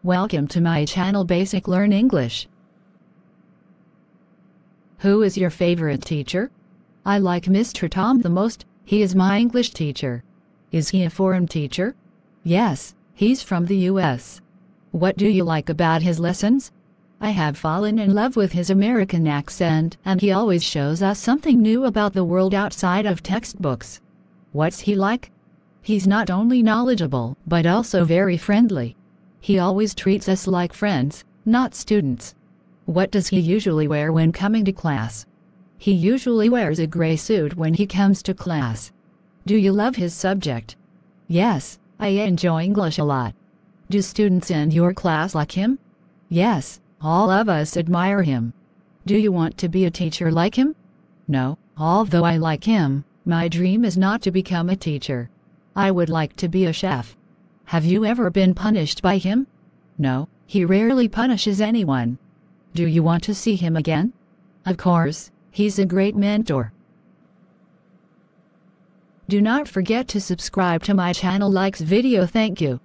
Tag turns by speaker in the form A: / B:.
A: Welcome to my channel Basic Learn English. Who is your favorite teacher? I like Mr. Tom the most. He is my English teacher. Is he a foreign teacher? Yes, he's from the US. What do you like about his lessons? I have fallen in love with his American accent, and he always shows us something new about the world outside of textbooks. What's he like? He's not only knowledgeable, but also very friendly. He always treats us like friends, not students. What does he usually wear when coming to class? He usually wears a gray suit when he comes to class. Do you love his subject? Yes, I enjoy English a lot. Do students in your class like him? Yes, all of us admire him. Do you want to be a teacher like him? No, although I like him, my dream is not to become a teacher. I would like to be a chef. Have you ever been punished by him? No, he rarely punishes anyone. Do you want to see him again? Of course, he's a great mentor. Do not forget to subscribe to my channel. Like this video. Thank you.